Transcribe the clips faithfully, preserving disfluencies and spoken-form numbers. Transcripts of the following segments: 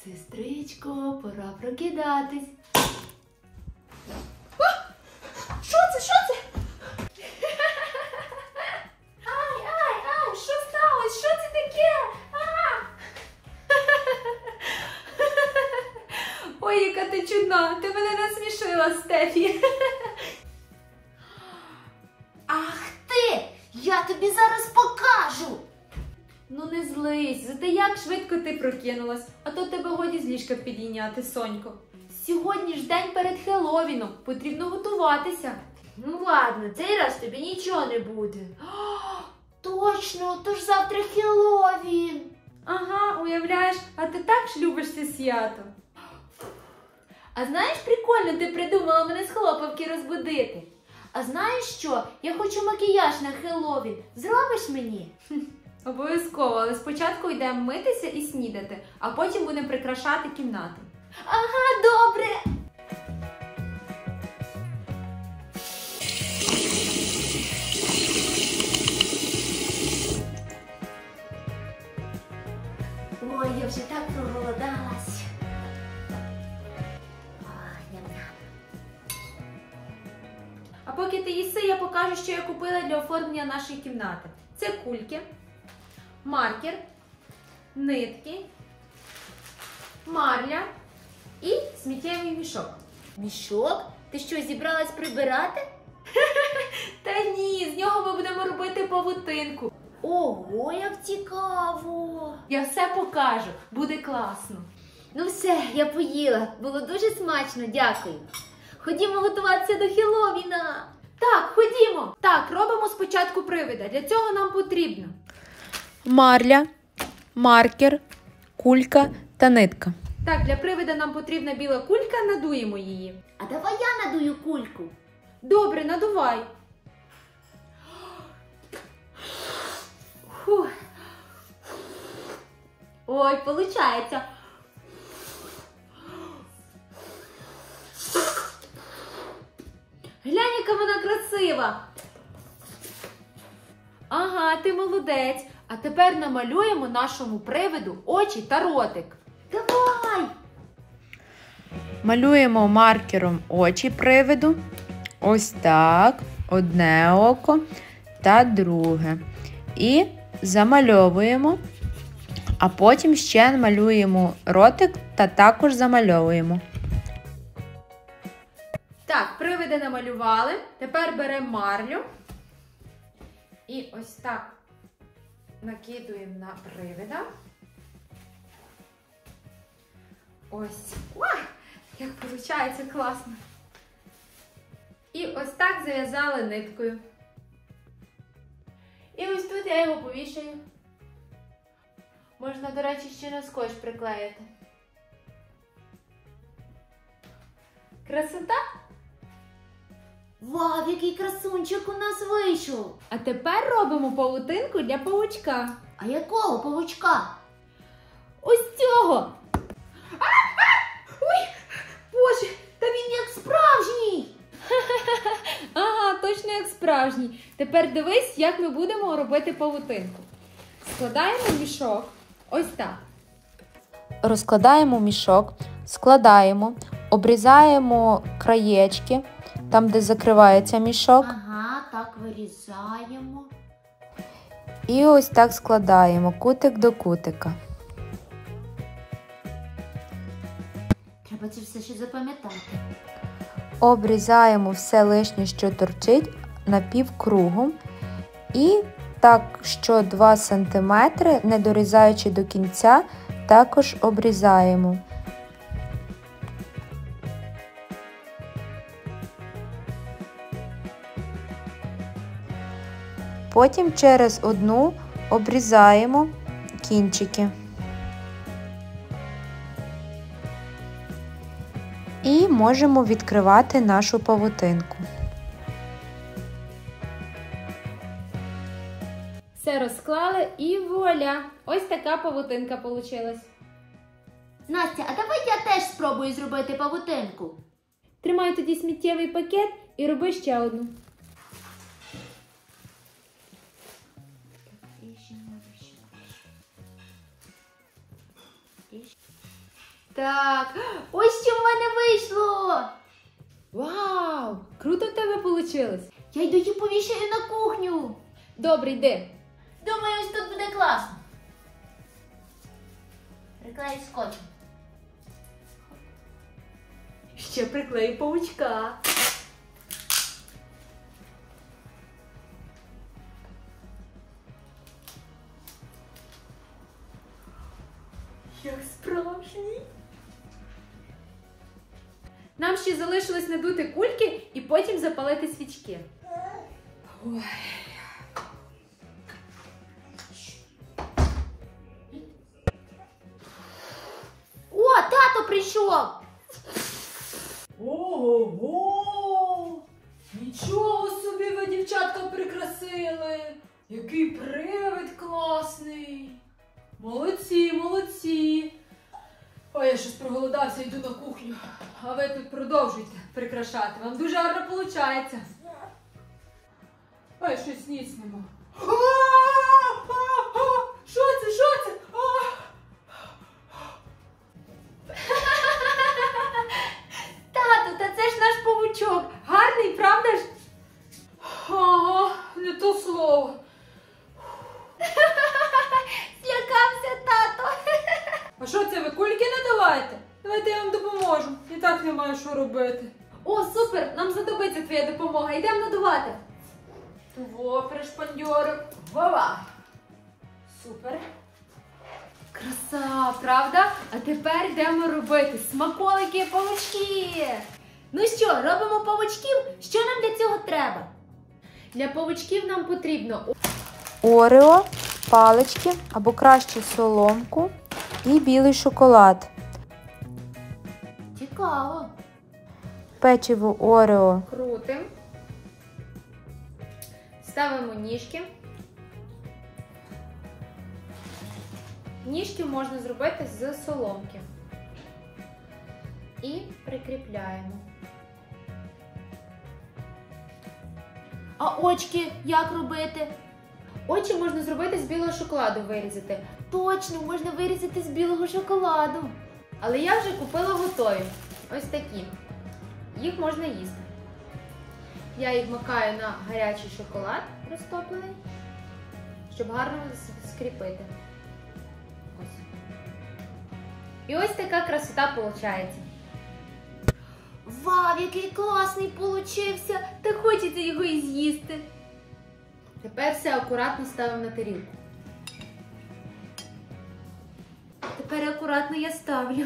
Сестричко, пора прокидатись. Що це? Що це? Ай, ай, ай, що сталося? Що це таке? А! Ой, яка ти чудна, ти мене насмішила, Стефі. Ах ти! Я тобі зараз покажу! Ну не злись, зате як швидко ти прокинулась, а то тебе годі з ліжка підійняти, Сонько. Сьогодні ж день перед Хеллоуіном, потрібно готуватися. Ну ладно, цей раз тобі нічого не буде. О, точно, то ж завтра Хеллоуін. Ага, уявляєш, а ти так ж любиш це свято. А знаєш, прикольно, ти придумала мене з хлопавки розбудити. А знаєш що? Я хочу макіяж на Хеллоуін. Зробиш мені? Обов'язково, але спочатку йдемо митися і снідати, а потім будемо прикрашати кімнату. Ага, добре. Ой, я вже так проголодалась. Ой, ням-ням. А поки ти їси, я покажу, що я купила для оформлення нашої кімнати. Це кульки, маркер, нитки, марля і сміттєвий мішок. Мішок? Ти що, зібралась прибирати? Та ні, з нього ми будемо робити павутинку. Ого, як цікаво! Я все покажу, буде класно. Ну все, я поїла. Було дуже смачно, дякую. Ходімо готуватися до Хеллоуіна. Так, ходімо. Так, робимо спочатку привида. Для цього нам потрібно марля, маркер, кулька та нитка. Так, для привида нам потрібна біла кулька, надуємо її. А давай я надую кульку. Добре, надувай. Фух. Ой, получається. Глянь, яка вона красива. Ага, ти молодець. А тепер намалюємо нашому привиду очі та ротик. Давай! Малюємо маркером очі привиду. Ось так. Одне око та друге. І замальовуємо. А потім ще малюємо ротик та також замальовуємо. Так, привиди намалювали. Тепер беремо марлю. І ось так накидуємо на привида. Ось. Ой, як виходить класно. І ось так зав'язали ниткою. І ось тут я його повішаю. Можна, до речі, ще на скотч приклеїти. Красота? Вау, який красунчик у нас вийшов! А тепер робимо павутинку для павучка. А якого павучка? Ось цього! Ой, Боже, та він як справжній! Ага, точно як справжній. Тепер дивись, як ми будемо робити павутинку. Складаємо мішок ось так. Розкладаємо мішок, складаємо, обрізаємо краєчки, там де закривається мішок. Ага, так вирізаємо. І ось так складаємо кутик до кутика. Треба це все ще запам'ятати. Обрізаємо все лишнє, що торчить, напівкругом. І так, що два сантиметри, не дорізаючи до кінця, також обрізаємо. Потім через одну обрізаємо кінчики. І можемо відкривати нашу павутинку. Все розклали і вуаля! Ось така павутинка получилась. Настя, а давай я теж спробую зробити павутинку. Тримай тоді сміттєвий пакет і роби ще одну. Так, ось що в мене вийшло. Вау! Круто в тебе вийшло. Я йду її повішаю на кухню. Добре, йди. Думаю, ось тут буде класно. Приклею скотчем. Ще приклею павучка. Як справжній. Нам ще залишилось надути кульки і потім запалити свічки. Ой. О, тато прийшов! Ого! Нічого собі ви, дівчатка, прикрасили! Який привид класний! Молодці, молодці! Ой, я щось проголодався, йду на кухню. А ви тут продовжуйте прикрашати. Вам дуже гарно виходить. Ой, щось ніц нема. Що це, що це? Тату, та це ж наш павучок. Гарний, правда ж? Ага, не то слово. Злякався тато. А що це, ви кульки не давайте? Давайте я вам допоможу. І так немає що робити. О, супер! Нам знадобиться твоя допомога. Йдемо надувати. Во, пришпандьорик. Вова. Супер. Краса, правда? А тепер йдемо робити смаколики павучки. Ну що, робимо павучків? Що нам для цього треба? Для павучків нам потрібно Орео, палички або краще соломку і білий шоколад. Цікаво. Печиво Орео крутим. Ставимо ніжки. Ніжки можна зробити з соломки. І прикріпляємо. А очки як робити? Очі можна зробити з білого шоколаду, вирізати. Точно, можна вирізати з білого шоколаду. Але я вже купила готові. Ось такі. Їх можна їсти. Я їх макаю на гарячий шоколад розтоплений, щоб гарно скріпити. Ось. І ось така красота виходить. Вау, який класний получився! Та хочеться його і з'їсти. Тепер все акуратно ставимо на тарілку. Тепер акуратно я ставлю.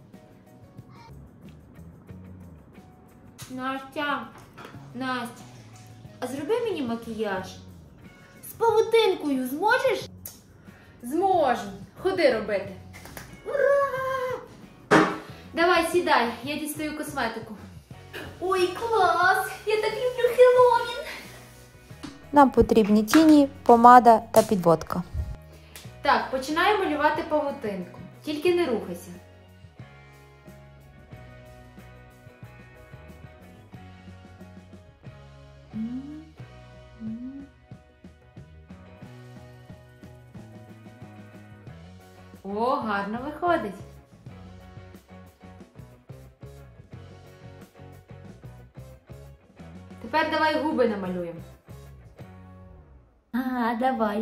Настя, Настя, а зроби мені макіяж. З павутинкою зможеш? Зможу. Ходи робити. Ура! Давай, сідай, я дістаю косметику. Ой, клас! Я так люблю Хеллоуін! Нам потрібні тіні, помада та підводка. Так, починаю малювати павутинку. Тільки не рухайся. О, гарно виходить. Тепер давай губи намалюємо. Ага, давай.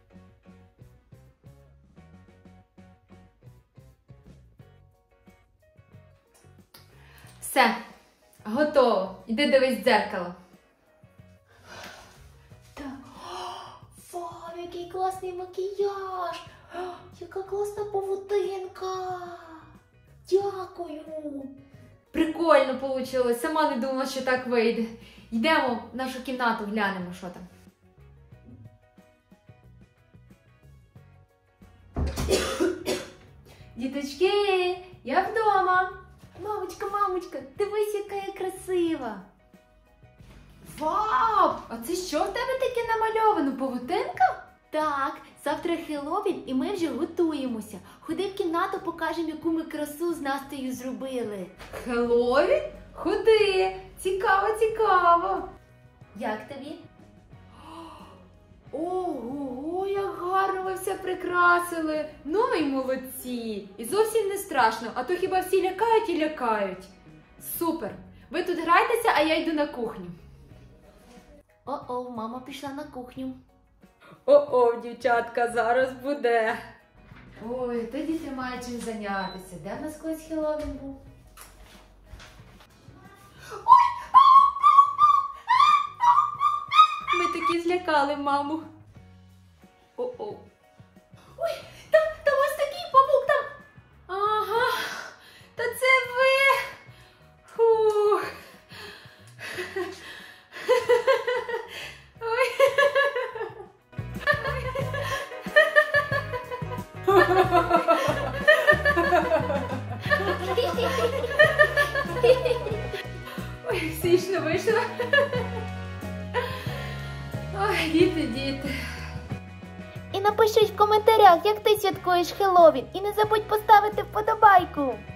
Все, готово. Іди дивись в дзеркало. Так. Вау, який класний макіяж! Яка класна павутинка! Дякую! Прикольно вийшло. Сама не думала, що так вийде. Йдемо в нашу кімнату, глянемо, що там. Діточки, я вдома. Мамочка, мамочка, дивись, яка я красива! Вау! А це що в тебе таке намальовано? Павутинка? Так, завтра Хеллоуін і ми вже готуємося. Ходи в кімнату, покажемо, яку ми красу з Настею зробили. Хеллоуін? Ходи! Цікаво, цікаво! Як тобі? Ого, як гарно ви все прикрасили. Ну ви й молодці. І зовсім не страшно, а то хіба всі лякають і лякають. Супер. Ви тут грайтеся, а я йду на кухню. О-о, мама пішла на кухню. О-о, дівчатка, зараз буде. Ой, то діти мають чим зайнятися. Де в нас колись Хеллоуін був? Ми такі злякали маму. О-о. Ой, там, там ось такий павук, там. Ага, та це ви. Фух. Ой. Ой, смішно вийшло. Ой, діти, діти. І напишіть в коментарях, як ти святкуєш Хеллоуін. І не забудь поставити вподобайку.